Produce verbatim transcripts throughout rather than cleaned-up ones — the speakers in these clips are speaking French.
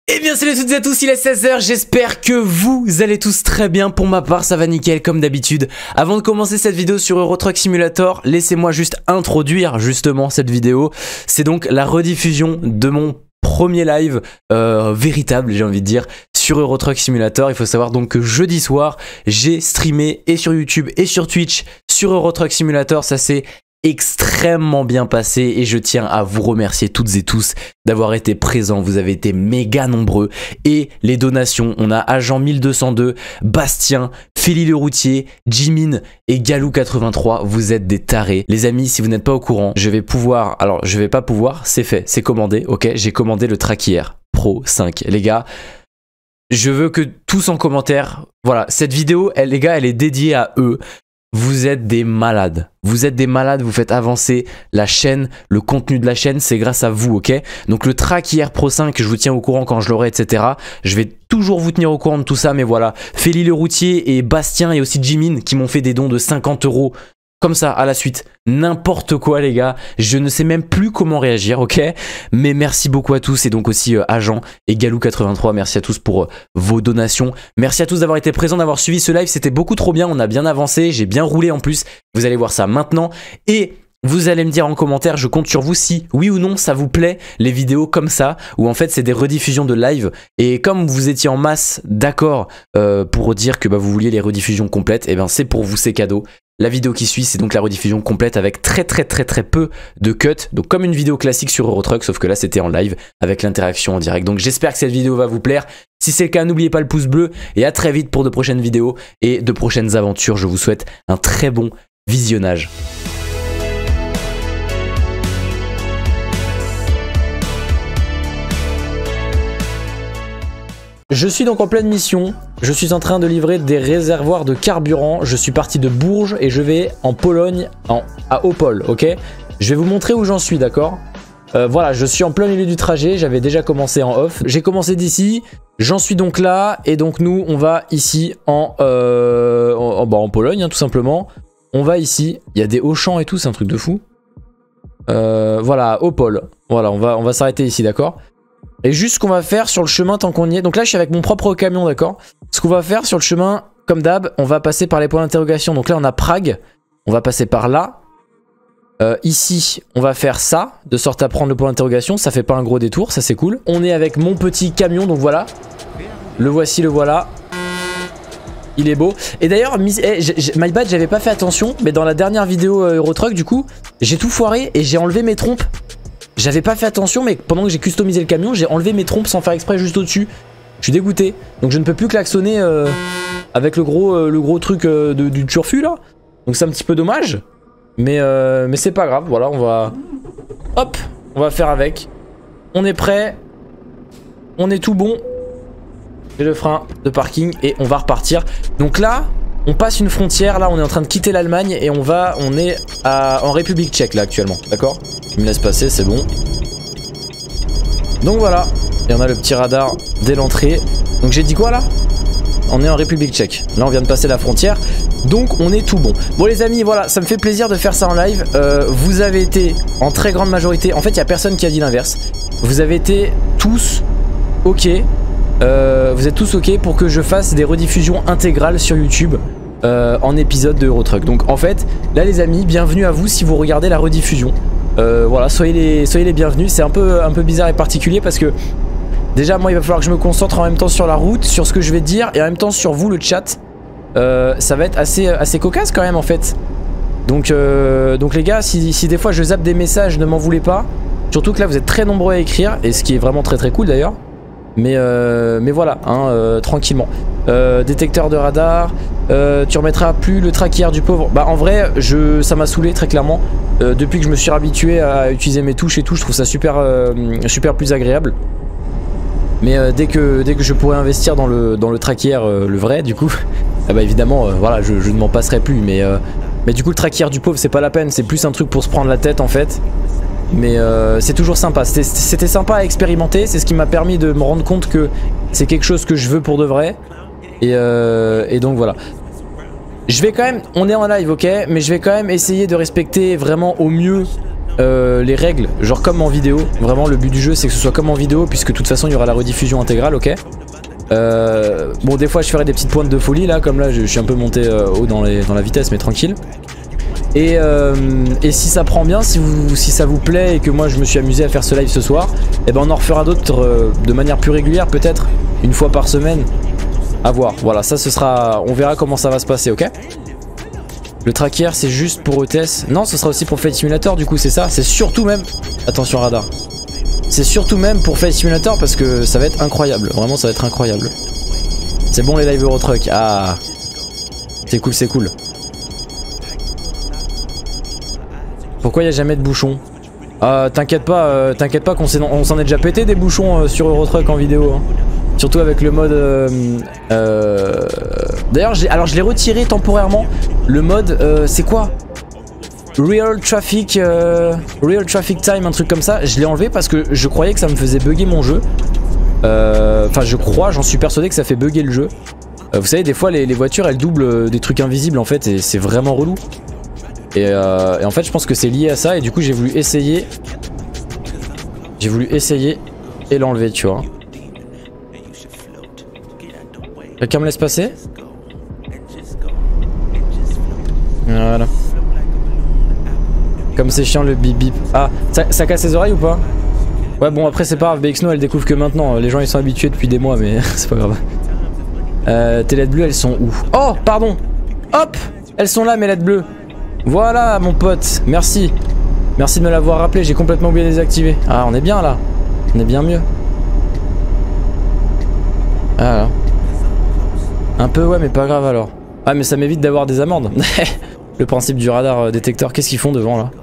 Eh bien salut à toutes et à tous, il est seize heures, j'espère que vous allez tous très bien. Pour ma part ça va nickel comme d'habitude. Avant de commencer cette vidéo sur Euro Truck Simulator, laissez-moi juste introduire justement cette vidéo. C'est donc la rediffusion de mon premier live euh, véritable, j'ai envie de dire, sur Euro Truck Simulator. Il faut savoir donc que jeudi soir j'ai streamé et sur YouTube et sur Twitch sur Euro Truck Simulator. Ça c'est extrêmement bien passé et je tiens à vous remercier toutes et tous d'avoir été présents. Vous avez été méga nombreux et les donations, on a Agent mille deux cent deux, Bastien, Feli le routier, Jimin et Galou quatre-vingt-trois. Vous êtes des tarés. Les amis, si vous n'êtes pas au courant, je vais pouvoir, alors je vais pas pouvoir, c'est fait, c'est commandé, ok. J'ai commandé le Tracker Pro cinq, les gars. Je veux que tous en commentaire, voilà, cette vidéo, elle, les gars, elle est dédiée à eux. Vous êtes des malades, vous êtes des malades, vous faites avancer la chaîne, le contenu de la chaîne, c'est grâce à vous, ok? Donc le Tracker Pro cinq, je vous tiens au courant quand je l'aurai, et cetera. Je vais toujours vous tenir au courant de tout ça, mais voilà. Feli le routier et Bastien et aussi Jimin qui m'ont fait des dons de cinquante euros. Comme ça, à la suite, n'importe quoi les gars, je ne sais même plus comment réagir, ok? Mais merci beaucoup à tous et donc aussi euh, Agent et Galou quatre-vingt-trois, merci à tous pour euh, vos donations. Merci à tous d'avoir été présents, d'avoir suivi ce live, c'était beaucoup trop bien, on a bien avancé, j'ai bien roulé en plus, vous allez voir ça maintenant. Et vous allez me dire en commentaire, je compte sur vous si oui ou non ça vous plaît les vidéos comme ça où en fait c'est des rediffusions de live. Et comme vous étiez en masse d'accord euh, pour dire que bah, vous vouliez les rediffusions complètes, et bien c'est pour vous, c'est cadeau. La vidéo qui suit c'est donc la rediffusion complète avec très très très très peu de cuts. Donc comme une vidéo classique sur Euro Truck, sauf que là c'était en live avec l'interaction en direct. Donc j'espère que cette vidéo va vous plaire. Si c'est le cas, n'oubliez pas le pouce bleu et à très vite pour de prochaines vidéos et de prochaines aventures. Je vous souhaite un très bon visionnage. Je suis donc en pleine mission, je suis en train de livrer des réservoirs de carburant, je suis parti de Bourges et je vais en Pologne, en, à Opole, ok? Je vais vous montrer où j'en suis, d'accord? euh, Voilà, je suis en plein milieu du trajet, j'avais déjà commencé en off, j'ai commencé d'ici, j'en suis donc là, et donc nous, on va ici en, euh, en, bah, en Pologne, hein, tout simplement. On va ici, il y a des hauts-champs et tout, c'est un truc de fou. Euh, voilà, Opole, voilà, on va, on va s'arrêter ici, d'accord? Et juste ce qu'on va faire sur le chemin tant qu'on y est. Donc là je suis avec mon propre camion, d'accord. Ce qu'on va faire sur le chemin, comme d'hab, on va passer par les points d'interrogation. Donc là on a Prague, on va passer par là. euh, Ici on va faire ça, de sorte à prendre le point d'interrogation. Ça fait pas un gros détour, ça c'est cool. On est avec mon petit camion, donc voilà. Le voici, le voilà. Il est beau. Et d'ailleurs, eh, my bad, j'avais pas fait attention, mais dans la dernière vidéo euh, Euro Truck du coup, j'ai tout foiré et j'ai enlevé mes trompes. J'avais pas fait attention, mais pendant que j'ai customisé le camion, j'ai enlevé mes trompes sans faire exprès juste au-dessus. Je suis dégoûté. Donc je ne peux plus klaxonner euh, avec le gros, euh, le gros truc euh, de, du turfu là. Donc c'est un petit peu dommage. Mais, euh, mais c'est pas grave. Voilà, on va... Hop, on va faire avec. On est prêt. On est tout bon. J'ai le frein de parking et on va repartir. Donc là... On passe une frontière, là on est en train de quitter l'Allemagne et on va, on est à, en République tchèque là actuellement, d'accord? Il me laisse passer, c'est bon. Donc voilà, et on a le petit radar dès l'entrée. Donc j'ai dit quoi là? On est en République tchèque, là on vient de passer la frontière, donc on est tout bon. Bon les amis, voilà, ça me fait plaisir de faire ça en live. euh, Vous avez été en très grande majorité, en fait il n'y a personne qui a dit l'inverse. Vous avez été tous ok. Euh, vous êtes tous ok pour que je fasse des rediffusions intégrales sur YouTube euh, en épisode de Euro Truck. Donc en fait là les amis, bienvenue à vous si vous regardez la rediffusion. euh, Voilà, soyez les, soyez les bienvenus. C'est un peu, un peu bizarre et particulier parce que déjà moi il va falloir que je me concentre en même temps sur la route, sur ce que je vais dire et en même temps sur vous le chat. euh, Ça va être assez, assez cocasse quand même en fait. Donc, euh, donc les gars, si, si des fois je zappe des messages, ne m'en voulez pas. Surtout que là vous êtes très nombreux à écrire, et ce qui est vraiment très très cool d'ailleurs. Mais, euh, mais voilà, hein, euh, tranquillement. euh, Détecteur de radar. euh, Tu remettras plus le tracker du pauvre. Bah en vrai, je, ça m'a saoulé très clairement. euh, Depuis que je me suis habitué à utiliser mes touches et tout, je trouve ça super, euh, super plus agréable. Mais euh, dès, que, dès que je pourrai investir dans le, dans le tracker, euh, le vrai du coup, ah bah évidemment, euh, voilà, je, je ne m'en passerai plus. Mais, euh, mais du coup le tracker du pauvre c'est pas la peine. C'est plus un truc pour se prendre la tête en fait. Mais euh, c'est toujours sympa, c'était sympa à expérimenter, c'est ce qui m'a permis de me rendre compte que c'est quelque chose que je veux pour de vrai. Et, euh, et donc voilà. Je vais quand même, on est en live ok, mais je vais quand même essayer de respecter vraiment au mieux euh, les règles, genre comme en vidéo. Vraiment le but du jeu c'est que ce soit comme en vidéo, puisque de toute façon il y aura la rediffusion intégrale, ok. euh, Bon des fois je ferai des petites pointes de folie là, comme là je, je suis un peu monté euh, haut dans, les, dans la vitesse mais tranquille. Et, euh, et si ça prend bien, si, vous, si ça vous plaît et que moi je me suis amusé à faire ce live ce soir, et ben on en refera d'autres euh, de manière plus régulière, peut-être une fois par semaine. À voir, voilà, ça ce sera, on verra comment ça va se passer, ok. Le tracker c'est juste pour E T S. Non, ce sera aussi pour Flight Simulator du coup, c'est ça. C'est surtout même, attention radar, c'est surtout même pour Flight Simulator parce que ça va être incroyable. Vraiment ça va être incroyable. C'est bon les live Euro Truck. Ah, c'est cool, c'est cool. Pourquoi il n'y a jamais de bouchons? euh, T'inquiète pas, euh, t'inquiète pas qu'on s'en est déjà pété des bouchons euh, sur Euro Truck en vidéo, hein. Surtout avec le mode euh, euh, d'ailleurs alors je l'ai retiré temporairement. Le mode euh, c'est quoi, Real Traffic euh, Real Traffic Time, un truc comme ça. Je l'ai enlevé parce que je croyais que ça me faisait bugger mon jeu. Enfin euh, je crois, j'en suis persuadé que ça fait bugger le jeu. euh, Vous savez des fois les, les voitures elles doublent des trucs invisibles en fait. Et c'est vraiment relou. et, euh, et en fait je pense que c'est lié à ça. Et du coup j'ai voulu essayer J'ai voulu essayer et l'enlever, tu vois. Quelqu'un me laisse passer? Voilà. Comme c'est chiant le bip bip. Ah, ça, ça casse les oreilles ou pas? Ouais bon après c'est pas grave, B X No elle découvre que maintenant. Les gens ils sont habitués depuis des mois mais c'est pas grave. euh, Tes L E D bleues elles sont où? Oh pardon. Hop, elles sont là mes L E D bleues. Voilà mon pote, merci. Merci de me l'avoir rappelé, j'ai complètement oublié de les désactiver. Ah on est bien là. On est bien mieux. Ah là. Un peu ouais mais pas grave alors. Ah mais ça m'évite d'avoir des amendes. Le principe du radar euh, détecteur. Qu'est-ce qu'ils font devant là?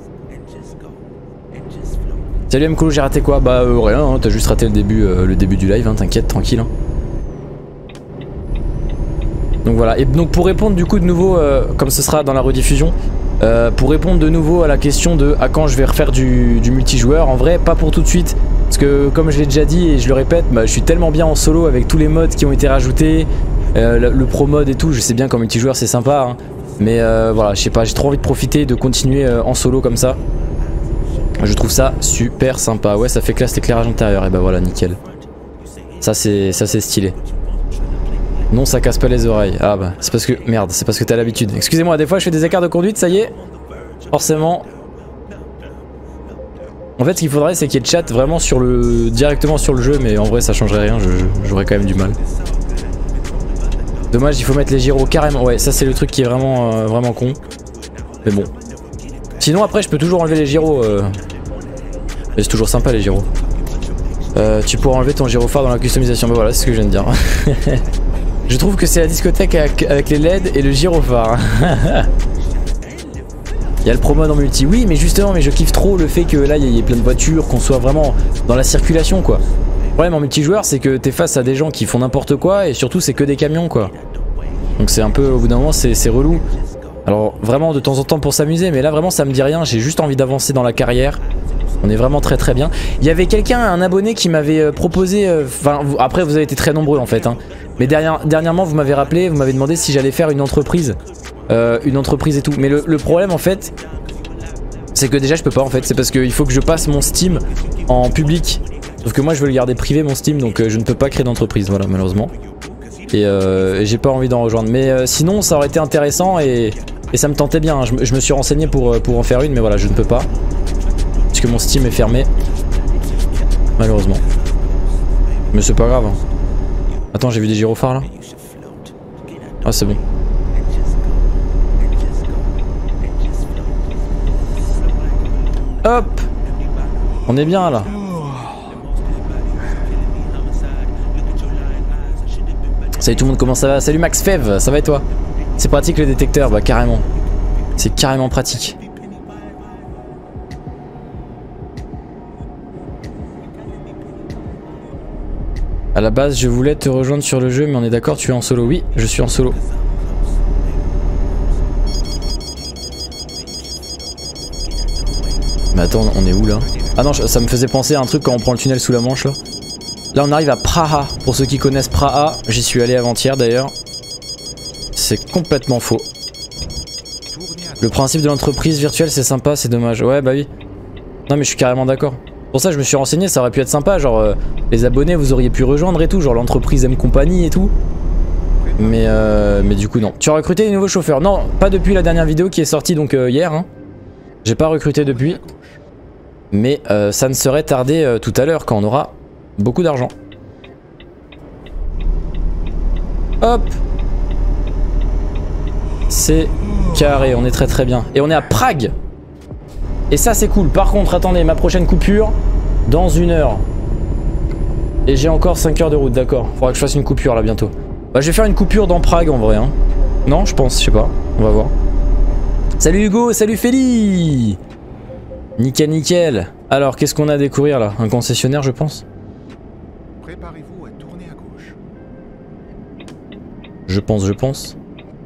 Salut Mkolo, j'ai raté quoi? Bah euh, rien, hein, t'as juste raté le début, euh, le début du live, hein, t'inquiète, tranquille, hein. Donc voilà, et donc pour répondre du coup de nouveau, euh, comme ce sera dans la rediffusion, euh, pour répondre de nouveau à la question de à quand je vais refaire du, du multijoueur, en vrai pas pour tout de suite. Parce que comme je l'ai déjà dit et je le répète, bah, je suis tellement bien en solo avec tous les modes qui ont été rajoutés. Euh, le, le pro mode et tout, je sais bien qu'en multijoueur c'est sympa, hein, mais euh, voilà, je sais pas, j'ai trop envie de profiter de continuer euh, en solo comme ça. Je trouve ça super sympa. Ouais, ça fait classe l'éclairage intérieur, et bah voilà, nickel. Ça c'est ça c'est stylé. Non, ça casse pas les oreilles. Ah bah, c'est parce que merde, c'est parce que t'as l'habitude. Excusez-moi, des fois je fais des écarts de conduite, ça y est. Forcément. En fait, ce qu'il faudrait, c'est qu'il y ait de chat vraiment sur le directement sur le jeu, mais en vrai, ça changerait rien. J'aurais quand même du mal. Dommage, il faut mettre les gyros carrément. Ouais, ça c'est le truc qui est vraiment, euh, vraiment con. Mais bon. Sinon après je peux toujours enlever les gyros. Euh... Mais c'est toujours sympa les gyros. Euh, tu pourras enlever ton gyrophare dans la customisation. Bah voilà, c'est ce que je viens de dire. Je trouve que c'est la discothèque avec, avec les L E D et le gyrophare. Il y a le pro mode en multi. Oui mais justement, mais je kiffe trop le fait que là il y ait plein de voitures, qu'on soit vraiment dans la circulation quoi. Le problème en multijoueur c'est que t'es face à des gens qui font n'importe quoi et surtout c'est que des camions quoi. Donc c'est un peu, au bout d'un moment c'est relou. Alors vraiment de temps en temps pour s'amuser, mais là vraiment ça me dit rien, j'ai juste envie d'avancer dans la carrière. On est vraiment très très bien. Il y avait quelqu'un, un abonné qui m'avait proposé, enfin euh, après vous avez été très nombreux en fait, hein, mais dernière, dernièrement vous m'avez rappelé, vous m'avez demandé si j'allais faire une entreprise, euh, une entreprise et tout. Mais le, le problème en fait, c'est que déjà je peux pas en fait, c'est parce qu'il faut que je passe mon Steam en public. Sauf que moi je veux le garder privé mon Steam, donc euh, je ne peux pas créer d'entreprise, voilà malheureusement. Et, euh, et j'ai pas envie d'en rejoindre. Mais euh, sinon ça aurait été intéressant et, et ça me tentait bien. Je, je me suis renseigné pour, pour en faire une, mais voilà je ne peux pas. Parce que mon Steam est fermé. Malheureusement. Mais c'est pas grave. Attends, j'ai vu des gyrophares là. Ah c'est bon. Hop. On est bien là. Salut tout le monde, comment ça va? Salut Max Fev, ça va et toi? C'est pratique le détecteur, bah carrément. C'est carrément pratique. À la base je voulais te rejoindre sur le jeu mais on est d'accord, tu es en solo? Oui, je suis en solo. Mais attends, on est où là? Ah non, ça me faisait penser à un truc quand on prend le tunnel sous la Manche là. Là on arrive à Praha, pour ceux qui connaissent Praha, j'y suis allé avant-hier d'ailleurs. C'est complètement faux. Le principe de l'entreprise virtuelle c'est sympa, c'est dommage. Ouais bah oui. Non mais je suis carrément d'accord. Pour ça je me suis renseigné, ça aurait pu être sympa, genre euh, les abonnés vous auriez pu rejoindre et tout, genre l'entreprise M Company et tout. Mais euh, mais du coup non. Tu as recruté des nouveaux chauffeurs? Non, pas depuis la dernière vidéo qui est sortie donc euh, hier. Hein. J'ai pas recruté depuis. Mais euh, ça ne serait tardé euh, tout à l'heure quand on aura beaucoup d'argent. Hop. C'est carré, on est très très bien. Et on est à Prague. Et ça c'est cool. Par contre, attendez, ma prochaine coupure dans une heure. Et j'ai encore cinq heures de route, d'accord. Faudra que je fasse une coupure là bientôt. Bah je vais faire une coupure dans Prague en vrai. Hein. Non, je pense, je sais pas. On va voir. Salut Hugo, salut Féli. Nickel, nickel. Alors, qu'est-ce qu'on a à découvrir là? Un concessionnaire, je pense. Préparez-vous à tourner à gauche. Je pense, je pense.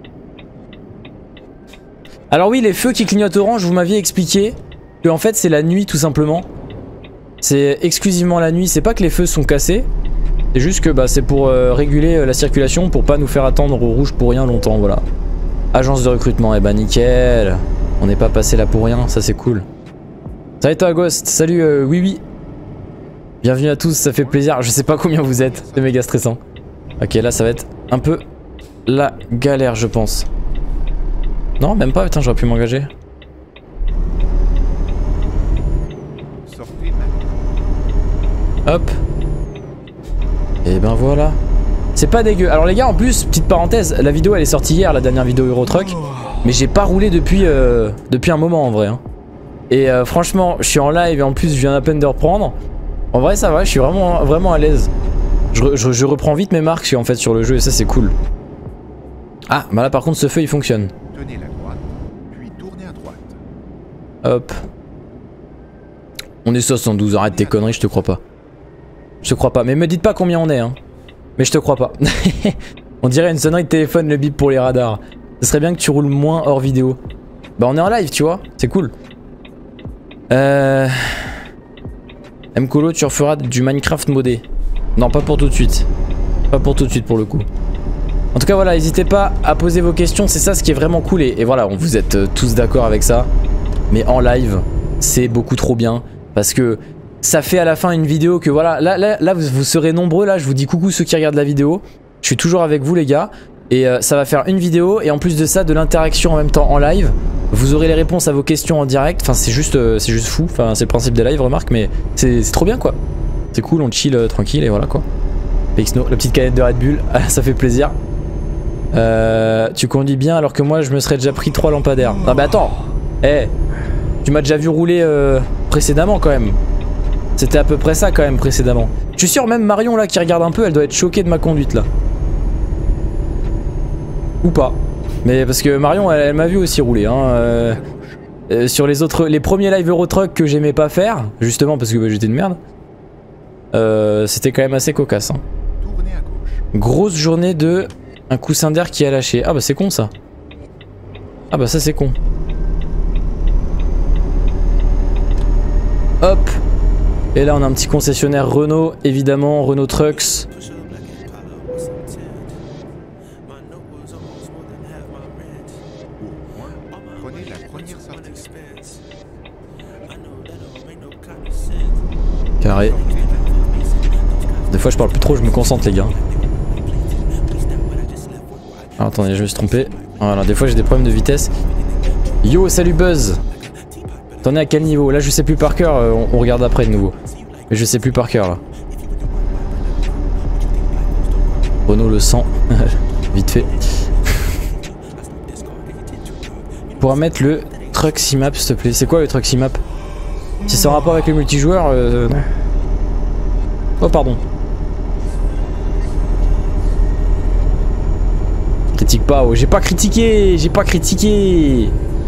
Alors oui, les feux qui clignotent orange, vous m'aviez expliqué que en fait c'est la nuit tout simplement. C'est exclusivement la nuit, c'est pas que les feux sont cassés. C'est juste que bah, c'est pour euh, réguler euh, la circulation, pour pas nous faire attendre au rouge pour rien longtemps, voilà. Agence de recrutement, eh bah nickel. On n'est pas passé là pour rien, ça c'est cool. Salut toi Ghost, salut euh, oui oui. Bienvenue à tous, ça fait plaisir. Je sais pas combien vous êtes, c'est méga stressant. Ok, là ça va être un peu la galère je pense. Non, même pas, putain, j'aurais pu m'engager. Hop. Et ben voilà. C'est pas dégueu. Alors les gars, en plus, petite parenthèse, la vidéo elle est sortie hier, la dernière vidéo Euro Truck. Mais j'ai pas roulé depuis, euh, depuis un moment en vrai. Hein. Et euh, franchement, je suis en live et en plus je viens à peine de reprendre. En vrai ça va, je suis vraiment, vraiment à l'aise. Je, je, je reprends vite mes marques en fait sur le jeu et ça c'est cool. Ah, bah là par contre ce feu il fonctionne. Tenez la droite, puis tournez à droite. Hop. On est soixante-douze, arrête tes conneries, je te crois pas. Je te crois pas, mais me dites pas combien on est hein. Mais je te crois pas. On dirait une sonnerie de téléphone, le bip pour les radars. Ce serait bien que tu roules moins hors vidéo. Bah on est en live tu vois, c'est cool. Euh... Mcolo, tu referas du Minecraft modé. Non, pas pour tout de suite. Pas pour tout de suite pour le coup. En tout cas voilà, n'hésitez pas à poser vos questions, c'est ça ce qui est vraiment cool. Et, et voilà, on vous êtes euh, tous d'accord avec ça. Mais en live, c'est beaucoup trop bien. Parce que ça fait à la fin une vidéo que voilà, là, là, là vous, vous serez nombreux, là je vous dis coucou ceux qui regardent la vidéo. Je suis toujours avec vous les gars. Et euh, ça va faire une vidéo et en plus de ça, de l'interaction en même temps en live. Vous aurez les réponses à vos questions en direct. Enfin c'est juste, euh, c'est juste fou, enfin c'est le principe des lives, remarque. Mais c'est trop bien quoi. C'est cool, on chill euh, tranquille et voilà quoi. Pixno, la petite canette de Red Bull, ça fait plaisir. Euh, tu conduis bien alors que moi je me serais déjà pris trois lampadaires. Ah bah attends, eh, hey, tu m'as déjà vu rouler euh, précédemment quand même. C'était à peu près ça quand même précédemment. Je suis sûr même Marion là qui regarde un peu, elle doit être choquée de ma conduite là. Ou pas. Mais parce que Marion elle, elle m'a vu aussi rouler hein. Euh, euh, sur les autres, les premiers live Euro Truck que j'aimais pas faire, justement parce que bah, j'étais une merde. Euh, C'était quand même assez cocasse hein. Grosse journée de un coussin d'air qui a lâché. Ah bah c'est con ça. Ah bah ça c'est con. Hop. Et là on a un petit concessionnaire Renault, évidemment, Renault Trucks. Carré. Des fois je parle plus trop, je me concentre les gars. Ah, attendez, je me suis trompé. Voilà, des fois j'ai des problèmes de vitesse. Yo, salut Buzz. T'en es à quel niveau? Là je sais plus par cœur, euh, on, on regarde après de nouveau. Mais je sais plus par cœur là. Renault le sang. Vite fait. Pour mettre le Truck Simap s'il te plaît. C'est quoi le Truck Simap? Si c'est en rapport avec le multijoueur, euh, non. Oh pardon. Critique pas, oh, j'ai pas critiqué, j'ai pas critiqué.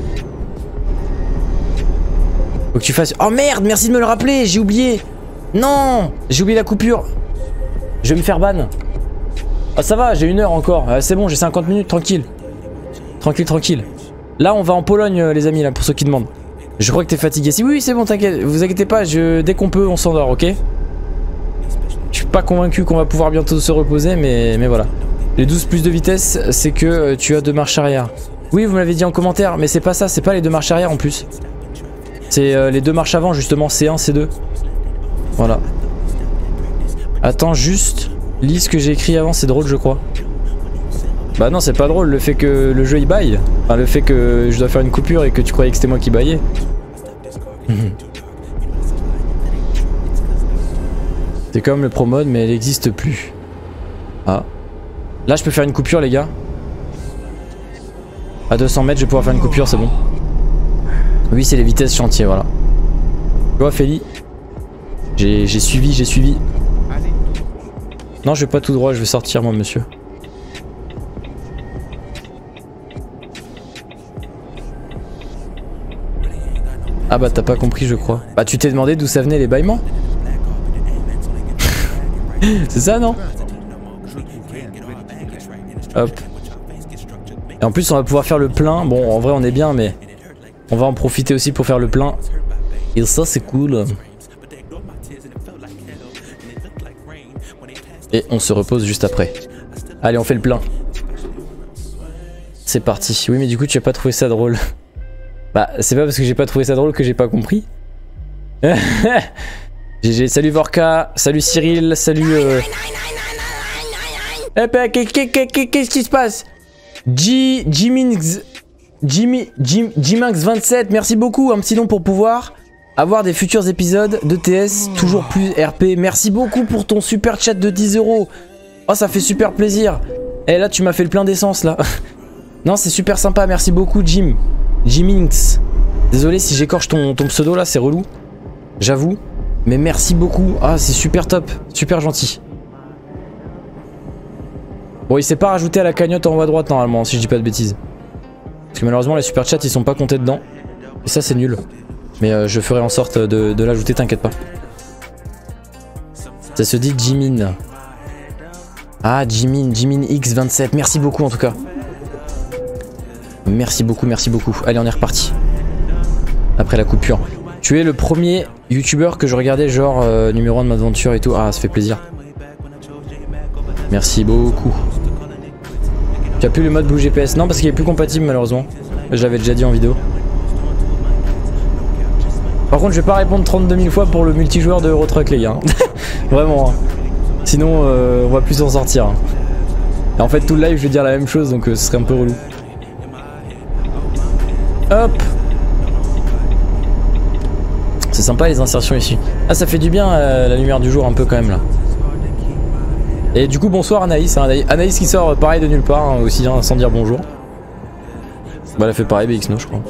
Faut que tu fasses... Oh merde, merci de me le rappeler, j'ai oublié. Non, j'ai oublié la coupure. Je vais me faire ban. Ah ça va, j'ai une heure encore, euh, c'est bon, j'ai cinquante minutes, tranquille. Tranquille, tranquille. Là on va en Pologne euh, les amis, là, pour ceux qui demandent. Je crois que t'es fatigué. Si oui, c'est bon, t'inquiète, vous inquiétez pas, je... dès qu'on peut on s'endort, ok? Je suis pas convaincu qu'on va pouvoir bientôt se reposer, mais, mais voilà. Les douze plus de vitesse, c'est que euh, tu as deux marches arrière. Oui, vous me l'avez dit en commentaire, mais c'est pas ça, c'est pas les deux marches arrière en plus. C'est euh, les deux marches avant justement, C un, C deux. Voilà. Attends juste, lis ce que j'ai écrit avant, c'est drôle je crois. Bah non c'est pas drôle, le fait que le jeu il baille. Enfin le fait que je dois faire une coupure et que tu croyais que c'était moi qui baillais. C'est comme le pro mode mais elle n'existe plus. Ah. Là je peux faire une coupure les gars. À deux cents mètres je vais pouvoir faire une coupure, c'est bon. Oui c'est les vitesses chantier, voilà. Tu vois Féli, j'ai suivi, j'ai suivi. Non je vais pas tout droit, je vais sortir moi monsieur. Ah bah t'as pas compris je crois. Bah tu t'es demandé d'où ça venait les bâillements. C'est ça non? Hop. Et en plus on va pouvoir faire le plein. Bon en vrai on est bien mais on va en profiter aussi pour faire le plein. Et ça c'est cool. Et on se repose juste après. Allez on fait le plein. C'est parti. Oui mais du coup tu as pas trouvé ça drôle. Bah c'est pas parce que j'ai pas trouvé ça drôle que j'ai pas compris. G G, salut Vorka, salut Cyril, salut euh... Eh ben qu'est-ce qui se passe? G... Jiminx... Jimmy... Jiminx vingt-sept, merci beaucoup, un petit nom pour pouvoir avoir des futurs épisodes de T S, toujours plus R P. Merci beaucoup pour ton super chat de dix euros. Oh ça fait super plaisir. Eh là tu m'as fait le plein d'essence là. Non c'est super sympa, merci beaucoup Jim. Jiminx. Désolé si j'écorche ton, ton pseudo là, c'est relou. J'avoue. Mais merci beaucoup. Ah c'est super top, super gentil. Bon il s'est pas rajouté à la cagnotte en haut à droite normalement si je dis pas de bêtises. Parce que malheureusement les super chats ils sont pas comptés dedans. Et ça c'est nul. Mais euh, je ferai en sorte de, de l'ajouter, t'inquiète pas. Ça se dit Jimin. Ah Jimin, Jimin X vingt-sept, merci beaucoup en tout cas. Merci beaucoup, merci beaucoup. Allez on est reparti. Après la coupure. Tu es le premier youtubeur que je regardais genre euh, numéro un de m'aventure et tout. Ah ça fait plaisir. Merci beaucoup. Tu as plus le mode Blue G P S? Non parce qu'il est plus compatible malheureusement. Je l'avais déjà dit en vidéo. Par contre je vais pas répondre trente-deux mille fois pour le multijoueur de Euro Truck les gars. Vraiment hein. Sinon euh, on va plus s'en sortir hein. Et en fait tout le live je vais dire la même chose donc euh, ce serait un peu relou. Hop. C'est sympa les insertions ici. Ah ça fait du bien euh, la lumière du jour un peu quand même là. Et du coup bonsoir Anaïs, hein, Anaïs qui sort pareil de nulle part hein, aussi hein, sans dire bonjour. Bah elle a fait pareil B X No je crois.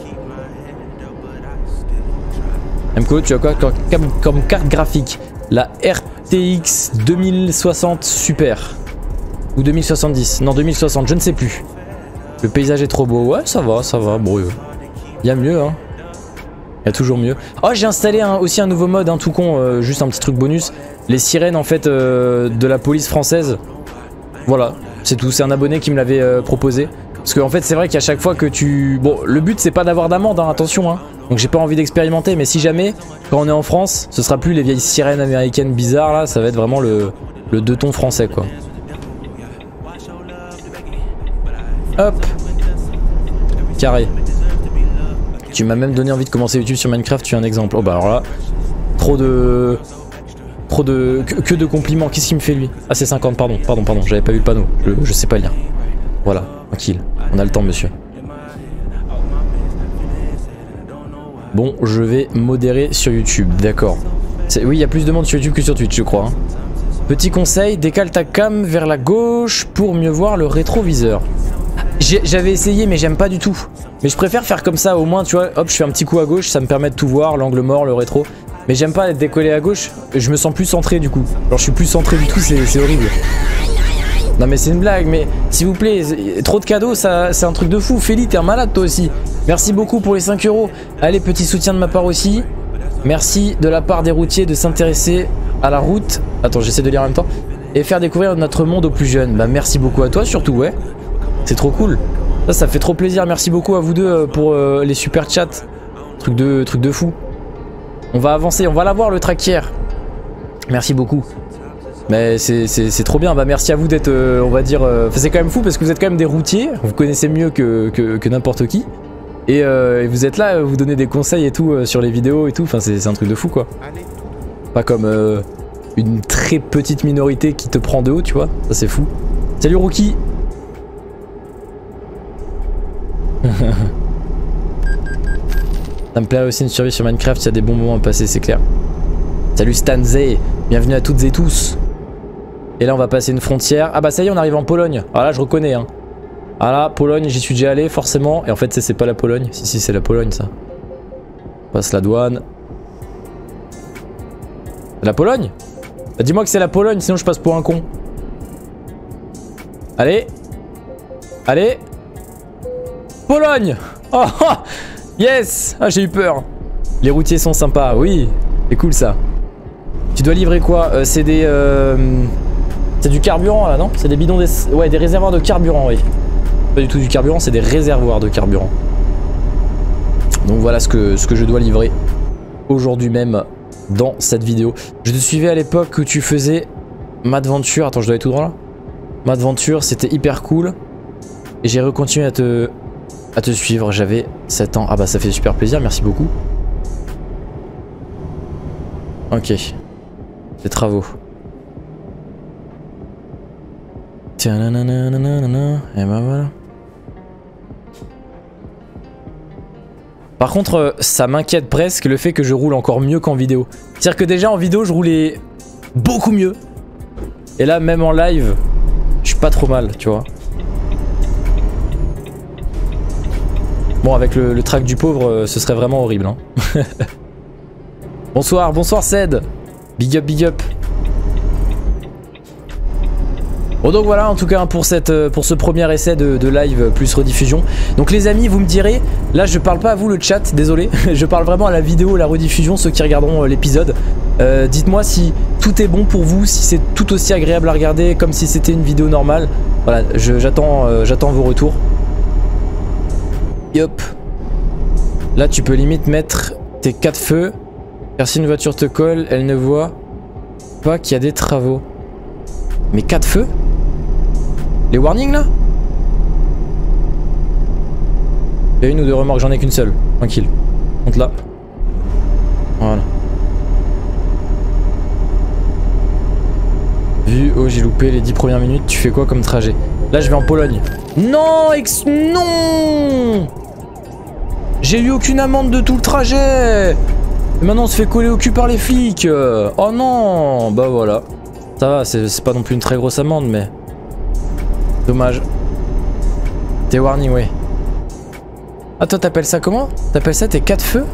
M K O tu as quoi comme, comme carte graphique? La R T X deux mille soixante Super. Ou deux mille soixante-dix, non deux mille soixante je ne sais plus. Le paysage est trop beau, ouais ça va, ça va, bon il y a mieux hein. Il y a toujours mieux. Oh j'ai installé un, aussi un nouveau mode, un tout con, euh, juste un petit truc bonus. Les sirènes en fait euh, de la police française. Voilà, c'est tout, c'est un abonné qui me l'avait euh, proposé. Parce qu'en fait c'est vrai qu'à chaque fois que tu... Bon le but c'est pas d'avoir d'amende hein, attention hein. Donc j'ai pas envie d'expérimenter mais si jamais quand on est en France ce sera plus les vieilles sirènes américaines bizarres là. Ça va être vraiment le, le deux tons français quoi. Hop. Carré. Tu m'as même donné envie de commencer YouTube sur Minecraft, tu es un exemple. Oh bah alors là, trop de... Trop de... Que, que de compliments, qu'est-ce qu'il me fait lui? Ah c'est cinquante, pardon, pardon, pardon, j'avais pas vu le panneau, je, je sais pas lire. Voilà, tranquille, on a le temps monsieur. Bon, je vais modérer sur YouTube, d'accord. Oui, il y a plus de monde sur YouTube que sur Twitch je crois. Hein. Petit conseil, décale ta cam vers la gauche pour mieux voir le rétroviseur. J'avais essayé mais j'aime pas du tout. Mais je préfère faire comme ça au moins tu vois, hop je fais un petit coup à gauche, ça me permet de tout voir, l'angle mort, le rétro. Mais j'aime pas être décollé à gauche, je me sens plus centré du coup. Alors je suis plus centré du tout, c'est horrible. Non mais c'est une blague, mais s'il vous plaît, trop de cadeaux, c'est un truc de fou. Féli, t'es un malade toi aussi. Merci beaucoup pour les cinq euros. Allez, petit soutien de ma part aussi. Merci de la part des routiers de s'intéresser à la route. Attends, j'essaie de lire en même temps. Et faire découvrir notre monde aux plus jeunes. Bah merci beaucoup à toi surtout, ouais. C'est trop cool. Ça, ça fait trop plaisir. Merci beaucoup à vous deux pour euh, les super chats. Truc de, truc de fou. On va avancer, on va l'avoir le traquière. Merci beaucoup. Mais c'est trop bien. Bah merci à vous d'être, euh, on va dire... Euh, c'est quand même fou parce que vous êtes quand même des routiers. Vous connaissez mieux que, que, que n'importe qui. Et, euh, et vous êtes là, vous donnez des conseils et tout euh, sur les vidéos et tout. Enfin, c'est un truc de fou quoi. Allez tout droit. Pas comme euh, une très petite minorité qui te prend de haut, tu vois. Ça, c'est fou. Salut Rookie. Ça me plaît aussi une survie sur Minecraft, il y a des bons moments à passer, c'est clair. Salut Stanze, bienvenue à toutes et tous. Et là on va passer une frontière. Ah bah ça y est, on arrive en Pologne. Ah là je reconnais hein. Ah là, Pologne, j'y suis déjà allé forcément. Et en fait c'est pas la Pologne. Si si c'est la Pologne ça. On passe la douane. La Pologne? Bah, dis-moi que c'est la Pologne, sinon je passe pour un con. Allez. Allez. Pologne. Oh, oh yes. Ah j'ai eu peur. Les routiers sont sympas, oui. C'est cool ça. Tu dois livrer quoi? euh, C'est des... Euh... C'est du carburant là non? C'est des bidons... Des... Ouais des réservoirs de carburant oui. Pas du tout du carburant, c'est des réservoirs de carburant. Donc voilà ce que, ce que je dois livrer aujourd'hui même dans cette vidéo. Je te suivais à l'époque où tu faisais Madventure. Attends je dois aller tout droit là. Madventure c'était hyper cool. Et j'ai recontinué à te... à te suivre, j'avais sept ans. Ah bah ça fait super plaisir, merci beaucoup. Ok. Des travaux. Tiens, nanana, et bah voilà. Par contre, euh, ça m'inquiète presque le fait que je roule encore mieux qu'en vidéo. C'est-à-dire que déjà en vidéo, je roulais beaucoup mieux. Et là, même en live, je suis pas trop mal, tu vois. Bon, avec le, le track du pauvre, euh, ce serait vraiment horrible. Hein. Bonsoir, bonsoir Ced. Big up, big up. Bon donc voilà en tout cas pour, cette, pour ce premier essai de, de live plus rediffusion. Donc les amis vous me direz, là je parle pas à vous le chat, désolé. Je parle vraiment à la vidéo, la rediffusion, ceux qui regarderont l'épisode. euh, Dites-moi si tout est bon pour vous, si c'est tout aussi agréable à regarder comme si c'était une vidéo normale. Voilà, j'attends euh, j'attends vos retours. Yop. Là tu peux limite mettre tes quatre feux. Car si une voiture te colle, elle ne voit pas qu'il y a des travaux. Mais quatre feux? Les warnings là? Il y a une ou deux remorques, j'en ai qu'une seule. Tranquille. Monte là. Voilà. Vu, oh j'ai loupé les dix premières minutes, tu fais quoi comme trajet? Là je vais en Pologne. Non, ex... Non. J'ai eu aucune amende de tout le trajet. Et maintenant on se fait coller au cul par les flics. Oh non. Bah voilà. Ça va, c'est pas non plus une très grosse amende mais... Dommage. Tes warnings, oui. Ah toi t'appelles ça comment? T'appelles ça tes quatre feux?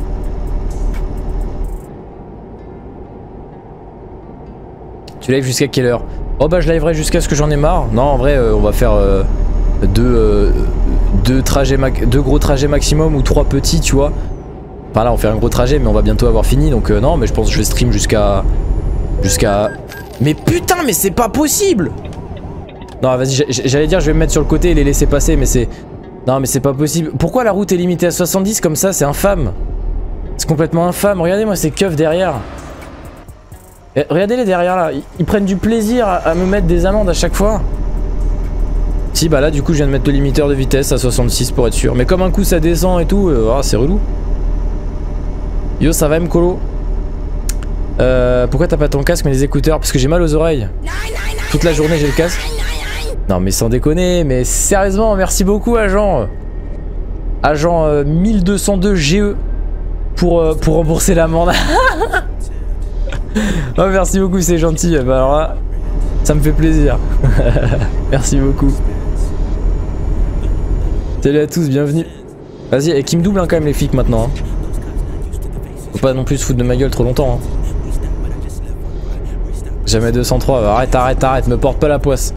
Tu live jusqu'à quelle heure? Oh bah je liverai jusqu'à ce que j'en ai marre. Non en vrai euh, on va faire euh, deux, euh, deux, trajets deux gros trajets maximum ou trois petits tu vois. Enfin là on fait un gros trajet mais on va bientôt avoir fini donc euh, non mais je pense que je vais stream jusqu'à... Jusqu'à... Mais putain mais c'est pas possible. Non vas-y j'allais dire je vais me mettre sur le côté et les laisser passer mais c'est... Non mais c'est pas possible. Pourquoi la route est limitée à soixante-dix comme ça? C'est infâme. C'est complètement infâme. Regardez moi ces keufs derrière. Et regardez-les derrière là. Ils, ils prennent du plaisir à, à me mettre des amendes à chaque fois. Si bah là du coup je viens de mettre le limiteur de vitesse à soixante-six pour être sûr. Mais comme un coup ça descend et tout, euh, oh, c'est relou. Yo ça va Mkolo? Euh, pourquoi t'as pas ton casque mais les écouteurs? Parce que j'ai mal aux oreilles. Toute la journée j'ai le casque. Non mais sans déconner, mais sérieusement merci beaucoup agent. Agent euh, mille deux cent deux G E pour, euh, pour rembourser l'amende. Oh merci beaucoup c'est gentil. Bah alors là, ça me fait plaisir. Merci beaucoup. Salut à tous, bienvenue. Vas-y, et qui me double hein, quand même les flics maintenant. Hein. Faut pas non plus se foutre de ma gueule trop longtemps. Hein. Jamais deux cent trois, arrête, arrête, arrête, me porte pas la poisse.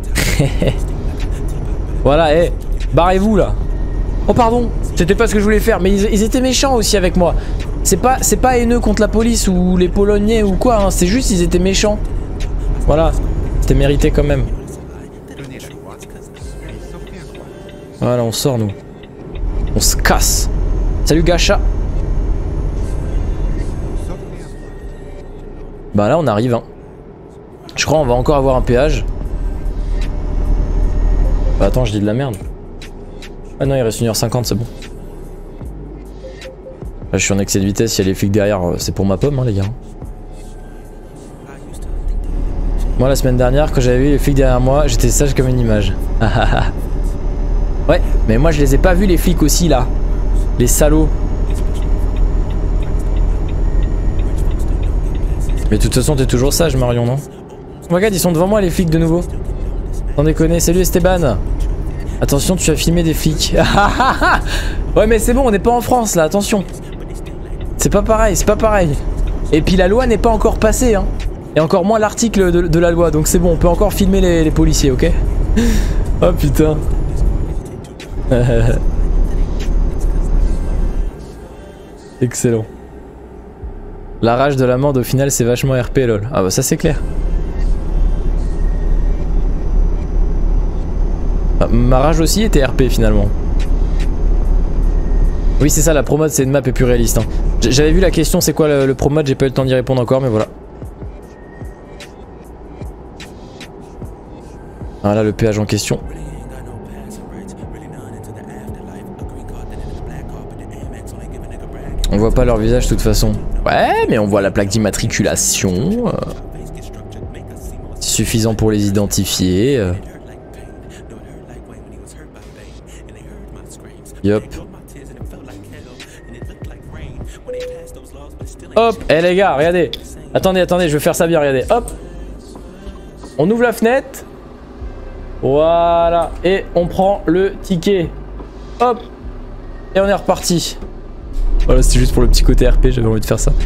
Voilà, hé, hey, barrez-vous là. Oh pardon, c'était pas ce que je voulais faire, mais ils, ils étaient méchants aussi avec moi. C'est pas, c'est pas haineux contre la police ou les Polonais ou quoi, hein, c'est juste ils étaient méchants. Voilà, c'était mérité quand même. Voilà, on sort nous. On se casse. Salut Gacha. Bah là on arrive hein. Je crois on va encore avoir un péage. Bah attends je dis de la merde. Ah non il reste une heure cinquante c'est bon. Là, je suis en excès de vitesse, il y a les flics derrière, c'est pour ma pomme hein, les gars. Moi la semaine dernière quand j'avais vu les flics derrière moi, j'étais sage comme une image. Ouais, mais moi je les ai pas vus les flics aussi là. Les salauds. Mais de toute façon t'es toujours sage Marion, non? Regarde, ils sont devant moi les flics de nouveau. Sans déconner, salut Esteban. Attention, tu as filmé des flics. Ouais mais c'est bon, on n'est pas en France là, attention. C'est pas pareil, c'est pas pareil. Et puis la loi n'est pas encore passée hein. Et encore moins l'article de, de la loi, donc c'est bon, on peut encore filmer les, les policiers, ok? Oh putain. Excellent. La rage de l'amende au final c'est vachement R P lol. Ah bah ça c'est clair. Ah, ma rage aussi était R P finalement. Oui c'est ça, la pro mode c'est une map et plus réaliste hein. J'avais vu la question c'est quoi le, le pro mode, j'ai pas eu le temps d'y répondre encore mais voilà. Voilà le péage en question. On voit pas leur visage de toute façon. Ouais mais on voit la plaque d'immatriculation. euh, C'est suffisant pour les identifier. euh. Yup. Hop, eh hey, les gars, regardez. Attendez, attendez, je vais faire ça bien, regardez. Hop. On ouvre la fenêtre. Voilà. Et on prend le ticket. Hop. Et on est reparti. Voilà, c'était juste pour le petit côté R P, j'avais envie de faire ça.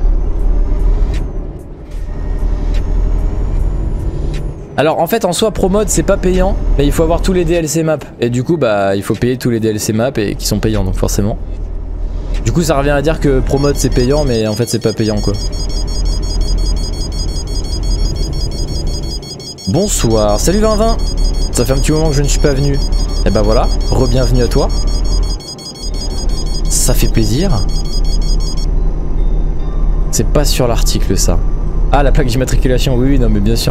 Alors en fait en soi pro mode c'est pas payant, mais il faut avoir tous les D L C maps. Et du coup bah il faut payer tous les D L C maps et qui sont payants donc forcément. Du coup ça revient à dire que pro mode c'est payant mais en fait c'est pas payant quoi. Bonsoir, salut vingt vingt. Ça fait un petit moment que je ne suis pas venu. Et bah voilà, re-bienvenue à toi. Ça fait plaisir. C'est pas sur l'article ça. Ah la plaque d'immatriculation, oui oui non mais bien sûr.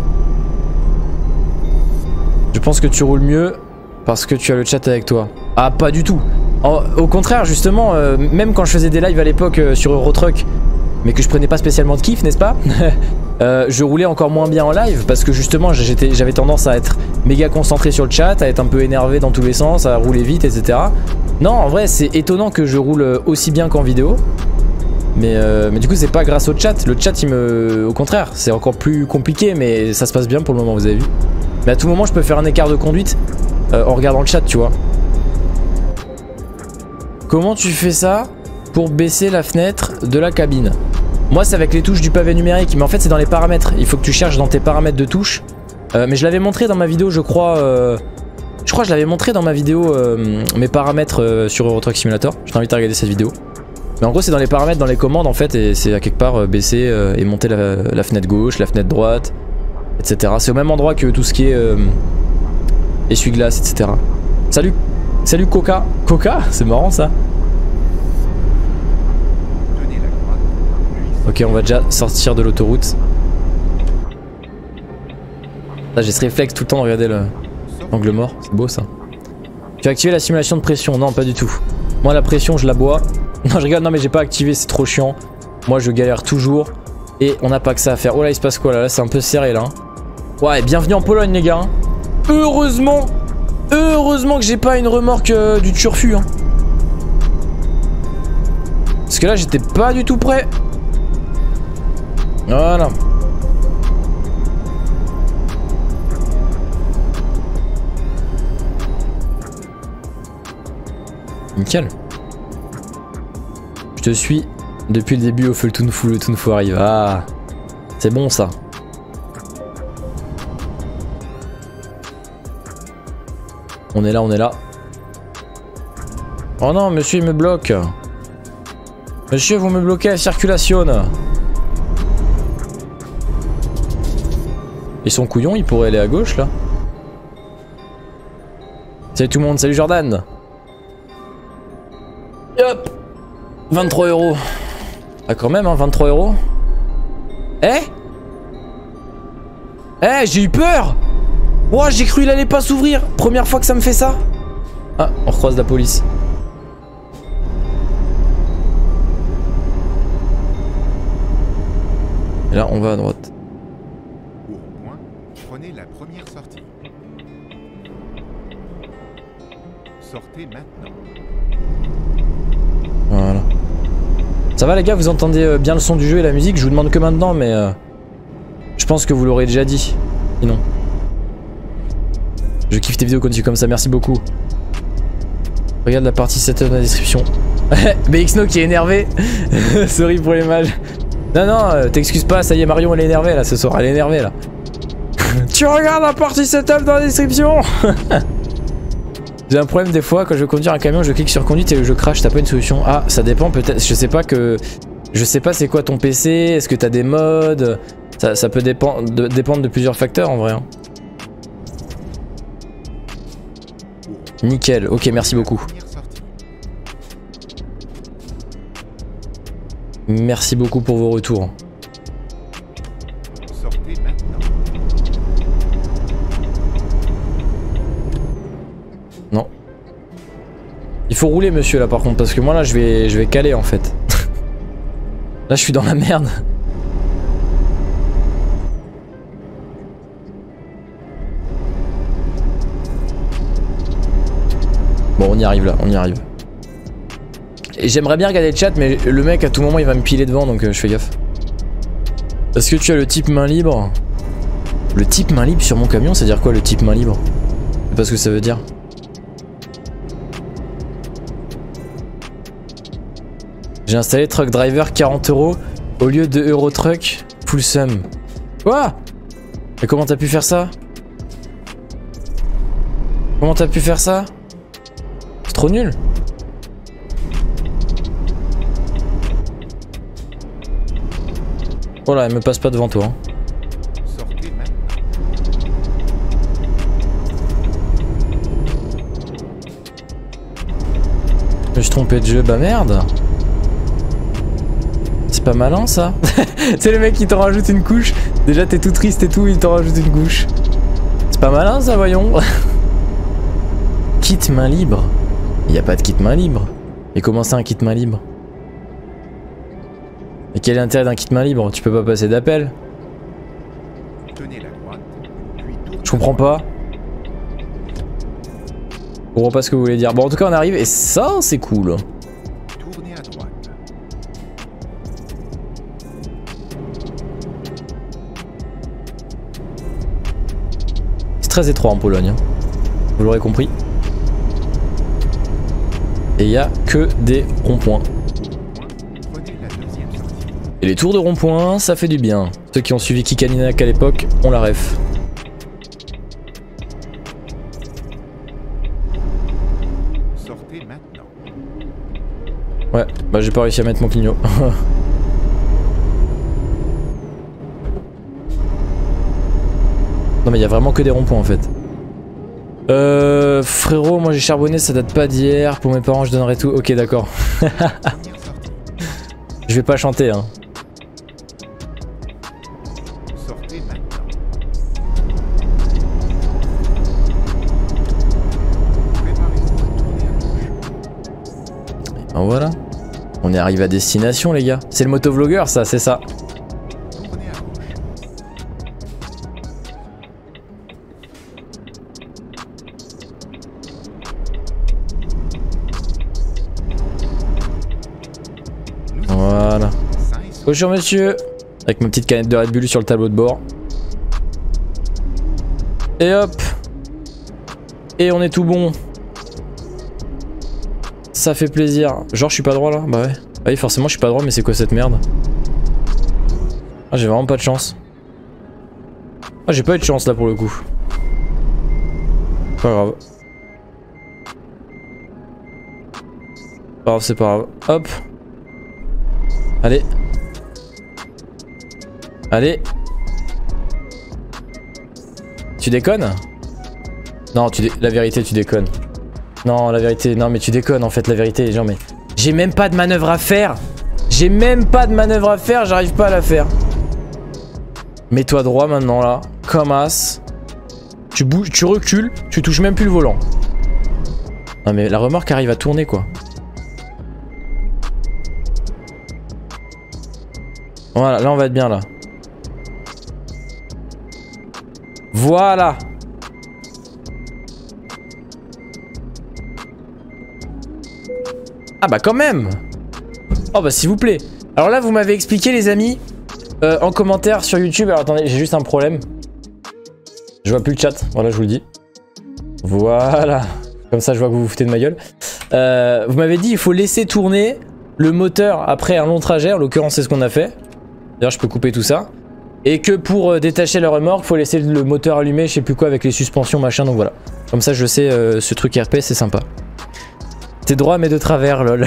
Je pense que tu roules mieux parce que tu as le chat avec toi. Ah pas du tout. En, au contraire justement, euh, même quand je faisais des lives à l'époque euh, sur Eurotruck, mais que je prenais pas spécialement de kiff n'est-ce pas? euh, Je roulais encore moins bien en live parce que justement j'avais tendance à être méga concentré sur le chat, à être un peu énervé dans tous les sens, à rouler vite et cetera. Non en vrai c'est étonnant que je roule aussi bien qu'en vidéo. Mais, euh, mais du coup c'est pas grâce au chat. Le chat il me... Au contraire c'est encore plus compliqué mais ça se passe bien pour le moment vous avez vu. Mais à tout moment je peux faire un écart de conduite euh, en regardant le chat tu vois. Comment tu fais ça pour baisser la fenêtre de la cabine? Moi c'est avec les touches du pavé numérique mais en fait c'est dans les paramètres. Il faut que tu cherches dans tes paramètres de touches. euh, Mais je l'avais montré dans ma vidéo je crois euh, Je crois que je l'avais montré dans ma vidéo euh, mes paramètres euh, sur Eurotruck Simulator. Je t'invite à regarder cette vidéo. Mais en gros c'est dans les paramètres, dans les commandes en fait. Et c'est à quelque part euh, baisser euh, et monter la, la fenêtre gauche, la fenêtre droite, et cetera. C'est au même endroit que tout ce qui est euh, essuie-glace, et cetera. Salut, salut Coca. Coca, c'est marrant ça. Ok, on va déjà sortir de l'autoroute. Là j'ai ce réflexe tout le temps de regarder l'angle mort, c'est beau ça. Tu as activé la simulation de pression? Non, pas du tout. Moi la pression je la bois. Non je rigole, non mais j'ai pas activé, c'est trop chiant. Moi je galère toujours. Et on n'a pas que ça à faire. Oh là il se passe quoi là? Là c'est un peu serré là. Ouais, bienvenue en Pologne les gars. Heureusement, heureusement que j'ai pas une remorque euh, du turfu hein. Parce que là j'étais pas du tout prêt. Voilà. Nickel. Je te suis depuis le début au feu le Tunfu, le Tunfu arrive. Ah, c'est bon ça. On est là, on est là. Oh non, monsieur il me bloque. Monsieur, vous me bloquez la circulation. Ils sont couillons, ils pourraient aller à gauche là. Salut tout le monde, salut Jordan. Hop, vingt-trois euros. Ah quand même hein, vingt-trois euros. Eh Eh, j'ai eu peur. Ouah, j'ai cru il allait pas s'ouvrir. Première fois que ça me fait ça. Ah, on recroise la police. Et là, on va à droite. Au rond-point, prenez la première sortie. Sortez maintenant. Voilà. Ça va les gars, vous entendez bien le son du jeu et la musique? Je vous demande que maintenant, mais euh, je pense que vous l'aurez déjà dit. Sinon. Je kiffe tes vidéos quand tu fais comme ça, merci beaucoup. Regarde la partie setup dans la description. B X No qui est énervé. Sorry pour les mages. Non, non, euh, t'excuses pas, ça y est, Marion elle est énervée là ce soir, elle est énervée là. Tu regardes la partie setup dans la description. J'ai un problème des fois, quand je veux conduire un camion, je clique sur conduite et je crache, t'as pas une solution? Ah, ça dépend peut-être, je sais pas que... Je sais pas c'est quoi ton P C, est-ce que t'as des mods? Ça, ça peut dépendre de, dépendre de plusieurs facteurs en vrai. Hein. Nickel, ok, merci beaucoup. Merci beaucoup pour vos retours. Sortez maintenant. Non. Il faut rouler monsieur là par contre parce que moi là je vais je vais caler en fait. Là je suis dans la merde. Bon on y arrive là, on y arrive. Et j'aimerais bien regarder le chat mais le mec à tout moment il va me piler devant donc euh, je fais gaffe. Est-ce que tu as le type main libre? Le type main libre sur mon camion, c'est dire quoi le type main libre? Je sais pas ce que ça veut dire. J'ai installé Truck Driver quarante euros au lieu de Euro Truck full sum. Quoi? Mais comment t'as pu faire ça? Comment t'as pu faire ça? C'est trop nul. Voilà, elle me passe pas devant toi. Hein. Sortez maintenant. Je me suis trompé de jeu, bah merde. C'est pas malin ça. C'est le mec qui t'en rajoute une couche. Déjà t'es tout triste et tout, il t'en rajoute une couche. C'est pas malin ça, voyons. Kit main libre. Il y a pas de kit main libre. Et comment c'est un kit main libre? Et quel est l'intérêt d'un kit main libre? Tu peux pas passer d'appel. Tenez la droite, puis tournez. Je comprends pas. Je comprends pas ce que vous voulez dire. Bon en tout cas on arrive et ça c'est cool. Tournez à droite. C'est très étroit en Pologne. Hein. Vous l'aurez compris. Et il y a que des ronds-points. Prenez la deuxième sortie. Et les tours de rond-point, ça fait du bien. Ceux qui ont suivi Kikaninak à l'époque, on la ref. Sortez maintenant. Ouais, bah j'ai pas réussi à mettre mon clignot. Non mais il y a vraiment que des ronds-points en fait. Euh... Frérot, moi j'ai charbonné, ça date pas d'hier. Pour mes parents je donnerais tout. Ok d'accord. Je vais pas chanter hein. Sortez maintenant. Préparez-vous à tourner à gauche. Ben voilà. On est arrivé à destination les gars. C'est le motovlogueur ça, c'est ça. Tournez à gauche. Nous Voilà. sains et saufs. Bonjour monsieur. Avec ma petite canette de Red Bull sur le tableau de bord. Et hop. Et on est tout bon. Ça fait plaisir. Genre je suis pas droit là? Bah ouais. Ah oui forcément je suis pas droit mais c'est quoi cette merde? Ah j'ai vraiment pas de chance. Ah j'ai pas eu de chance là pour le coup. Pas grave. Pas grave c'est pas grave. Hop. Allez. Allez. Tu déconnes? Non, tu dé... la vérité, tu déconnes. Non, la vérité, non mais tu déconnes en fait, la vérité, les gens, mais... J'ai même pas de manœuvre à faire. J'ai même pas de manœuvre à faire, j'arrive pas à la faire. Mets-toi droit maintenant là, comme as. Tu bouges, tu recules, tu touches même plus le volant. Non mais la remorque arrive à tourner quoi. Voilà, là on va être bien là. Voilà. Ah bah quand même. Oh bah s'il vous plaît. Alors là vous m'avez expliqué les amis euh, en commentaire sur YouTube. Alors attendez, j'ai juste un problème. Je vois plus le chat, voilà je vous le dis. Voilà. Comme ça je vois que vous vous foutez de ma gueule. euh, Vous m'avez dit il faut laisser tourner le moteur après un long trajet. En l'occurrence c'est ce qu'on a fait. D'ailleurs je peux couper tout ça. Et que pour euh, détacher la remorque, il faut laisser le moteur allumé, je sais plus quoi, avec les suspensions machin, donc voilà. Comme ça je sais, euh, ce truc R P c'est sympa. T'es droit mais de travers lol.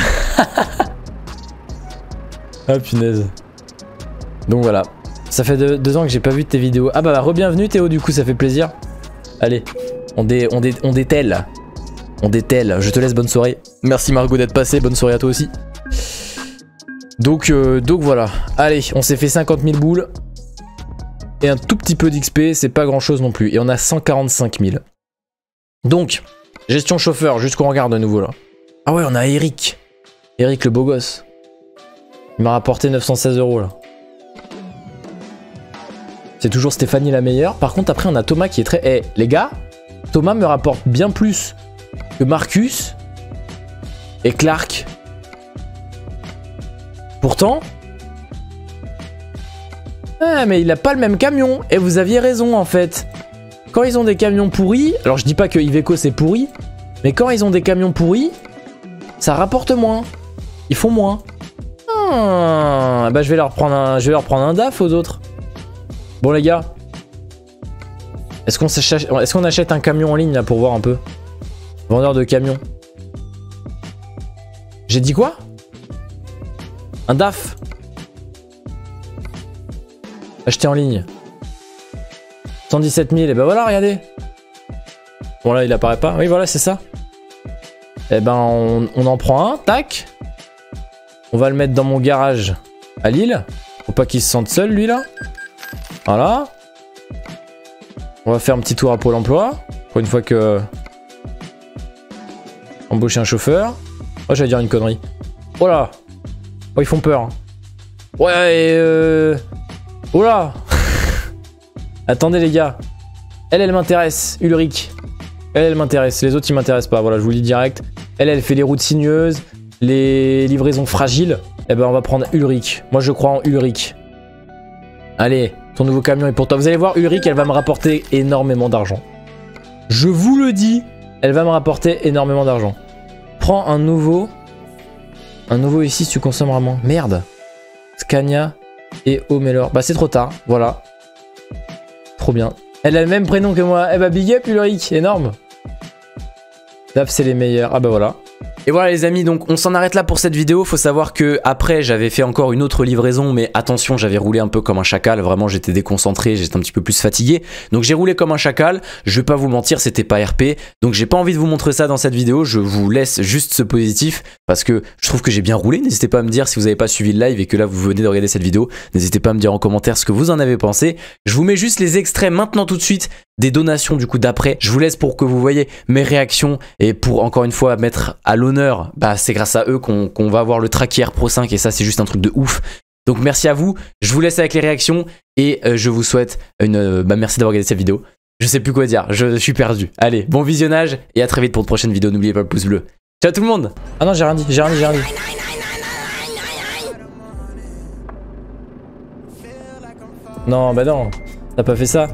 Ah punaise. Donc voilà. Ça fait deux, deux ans que j'ai pas vu de tes vidéos. Ah bah, bah re-bienvenue Théo, du coup ça fait plaisir. Allez, on, dé, on, dé, on dételle. On dételle, je te laisse, bonne soirée. Merci Margot d'être passé, bonne soirée à toi aussi. Donc, euh, donc voilà. Allez, on s'est fait cinquante mille boules. Et un tout petit peu d'X P, c'est pas grand chose non plus. Et on a cent quarante-cinq mille. Donc, gestion chauffeur, juste qu'on regarde de nouveau là. Ah ouais, on a Eric. Eric le beau gosse. Il m'a rapporté neuf cent seize euros là. C'est toujours Stéphanie la meilleure. Par contre, après, on a Thomas qui est très... Eh, les gars, Thomas me rapporte bien plus que Marcus et Clark. Pourtant... Ah, mais il a pas le même camion. Et vous aviez raison, en fait. Quand ils ont des camions pourris... Alors, je dis pas que Iveco, c'est pourri. Mais quand ils ont des camions pourris, ça rapporte moins. Ils font moins. Ah, bah, je vais leur prendre un, je vais leur prendre un D A F aux autres. Bon les gars, est-ce qu'on s'achète, est-ce qu'on achète un camion en ligne là pour voir un peu? Vendeur de camions. J'ai dit quoi? Un D A F. Acheter en ligne. cent dix-sept mille, et ben voilà, regardez. Bon là il apparaît pas, oui voilà c'est ça. Et ben on, on en prend un, tac. On va le mettre dans mon garage à Lille. Faut pas qu'il se sente seul lui là. Voilà. On va faire un petit tour à Pôle emploi. Pour une fois que... Embaucher un chauffeur. Oh, j'allais dire une connerie. Oh là. Oh, ils font peur. Ouais, et euh... oh là. Attendez les gars. Elle, elle m'intéresse. Ulrich. Elle, elle m'intéresse. Les autres, ils m'intéressent pas. Voilà, je vous le dis direct. Elle, elle fait les routes sinueuses. Les livraisons fragiles. Eh ben, on va prendre Ulrich. Moi, je crois en Ulrich. Allez. Ton nouveau camion est pour toi. Vous allez voir, Ulrich, elle va me rapporter énormément d'argent. Je vous le dis, elle va me rapporter énormément d'argent. Prends un nouveau. Un nouveau ici si tu consommeras moins. Merde. Scania et Omelor. Bah c'est trop tard, voilà. Trop bien. Elle a le même prénom que moi. Eh bah big up Ulrich, énorme. D A F c'est les meilleurs. Ah bah voilà. Et voilà les amis, donc on s'en arrête là pour cette vidéo. Faut savoir que après j'avais fait encore une autre livraison, mais attention, j'avais roulé un peu comme un chacal. Vraiment j'étais déconcentré, j'étais un petit peu plus fatigué. Donc j'ai roulé comme un chacal, je vais pas vous mentir, c'était pas R P. Donc j'ai pas envie de vous montrer ça dans cette vidéo. Je vous laisse juste ce positif parce que je trouve que j'ai bien roulé. N'hésitez pas à me dire si vous avez pas suivi le live et que là vous venez de regarder cette vidéo. N'hésitez pas à me dire en commentaire ce que vous en avez pensé. Je vous mets juste les extraits maintenant tout de suite des donations du coup d'après. Je vous laisse pour que vous voyez mes réactions et pour encore une fois mettre à l'honneur, bah c'est grâce à eux qu'on qu'on va avoir le Tracker Air Pro cinq et ça c'est juste un truc de ouf. Donc merci à vous, je vous laisse avec les réactions et euh, je vous souhaite une... Euh, bah merci d'avoir regardé cette vidéo. Je sais plus quoi dire, je, je suis perdu. Allez, bon visionnage et à très vite pour de prochaines vidéos. N'oubliez pas le pouce bleu. Ciao tout le monde. Ah non j'ai rien dit, j'ai rien dit, j'ai rien dit. Non bah non, t'as pas fait ça.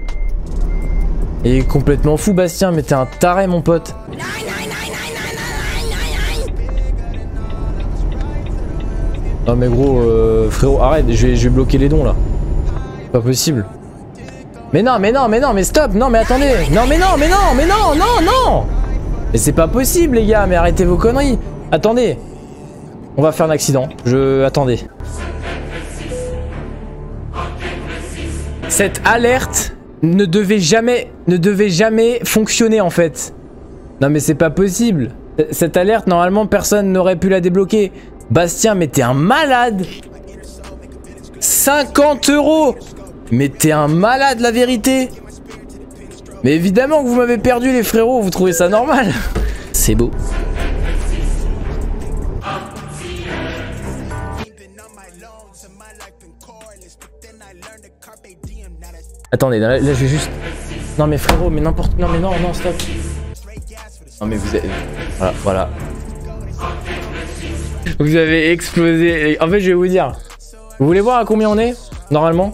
Il est complètement fou Bastien, mais t'es un taré mon pote. Non mais gros, euh, frérot, arrête, je vais, je vais bloquer les dons là. Pas possible. Mais non, mais non, mais non, mais stop, non mais attendez. Non mais non, mais non, mais non, non, non. Mais c'est pas possible les gars, mais arrêtez vos conneries. Attendez. On va faire un accident, je... Attendez. Cette alerte ne devait jamais, ne devait jamais fonctionner en fait. Non mais c'est pas possible. Cette alerte, normalement, personne n'aurait pu la débloquer. Bastien, mais t'es un malade. cinquante euros. Mais t'es un malade, la vérité. Mais évidemment que vous m'avez perdu, les frérots. Vous trouvez ça normal? C'est beau. Attendez, là, là je vais juste... Non mais frérot, mais n'importe... Non mais non, non, stop. Non mais vous avez... Voilà, voilà. Vous avez explosé. En fait, je vais vous dire. Vous voulez voir à combien on est, normalement?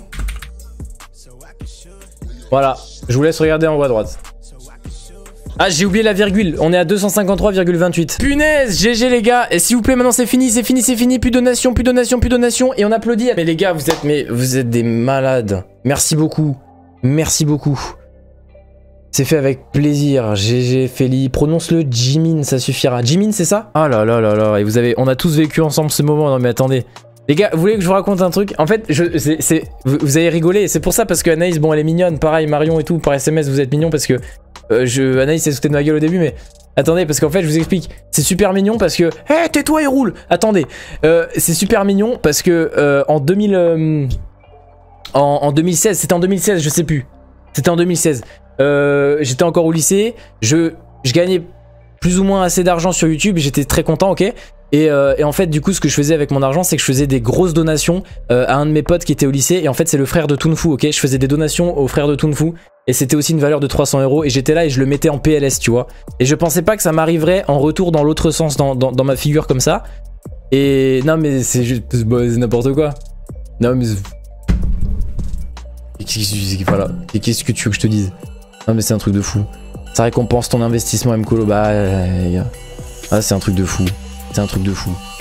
Voilà, je vous laisse regarder en haut à droite. Ah, j'ai oublié la virgule, on est à deux cent cinquante-trois virgule vingt-huit. Punaise, G G les gars. Et s'il vous plaît, maintenant c'est fini, c'est fini, c'est fini. Plus de donations, plus de donations, plus de donations. Et on applaudit. Mais les gars, vous êtes, mais vous êtes des malades. Merci beaucoup. Merci beaucoup. C'est fait avec plaisir. G G, Feli. Prononce-le Jimin, ça suffira. Jimin, c'est ça? Ah là là là là. Et vous avez, on a tous vécu ensemble ce moment. Non mais attendez. Les gars, vous voulez que je vous raconte un truc? En fait, je, c'est, c'est, vous, vous avez rigolé. C'est pour ça, parce que Anaïs, bon, elle est mignonne. Pareil, Marion et tout, par S M S, vous êtes mignons parce que euh, je, Anaïs s'est sauté de ma gueule au début, mais attendez, parce qu'en fait, je vous explique. C'est super mignon parce que, hé, hey, tais-toi et roule. Attendez, euh, c'est super mignon parce que euh, en deux mille, euh, en, en deux mille seize, c'était en deux mille seize, je sais plus. C'était en deux mille seize. Euh, j'étais encore au lycée. Je, je gagnais plus ou moins assez d'argent sur YouTube. J'étais très content, ok. Et, euh, et en fait, du coup, ce que je faisais avec mon argent, c'est que je faisais des grosses donations euh, à un de mes potes qui était au lycée. Et en fait, c'est le frère de Toonfoo, ok. Je faisais des donations au frère de Toonfoo. Et c'était aussi une valeur de trois cents euros. Et j'étais là et je le mettais en P L S, tu vois. Et je pensais pas que ça m'arriverait en retour dans l'autre sens, dans, dans, dans ma figure comme ça. Et non, mais c'est juste... Bah, c'est n'importe quoi. Non, mais... Voilà. Et qu'est-ce que tu veux que je te dise? Non, mais c'est un truc de fou. Ça récompense ton investissement M Colo. Bah, les gars. Ah, c'est un truc de fou. C'est un truc de fou.